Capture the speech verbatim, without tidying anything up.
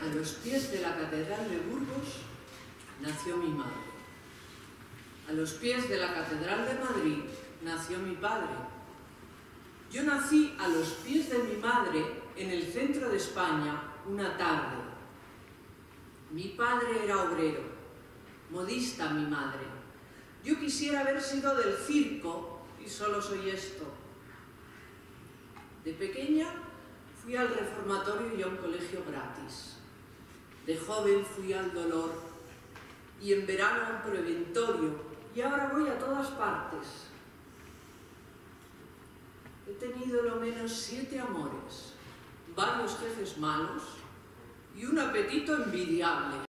A los pies de la Catedral de Burgos nació mi madre. A los pies de la Catedral de Madrid nació mi padre. Yo nací a los pies de mi madre en el centro de España una tarde. Mi padre era obrero, modista mi madre. Yo quisiera haber sido del circo y solo soy esto. De pequeña fui al reformatorio y a un colegio gratis. De joven fui al dolor y en verano a un preventorio y ahora voy a todas partes. He tenido lo menos siete amores, varios jefes malos y un apetito envidiable.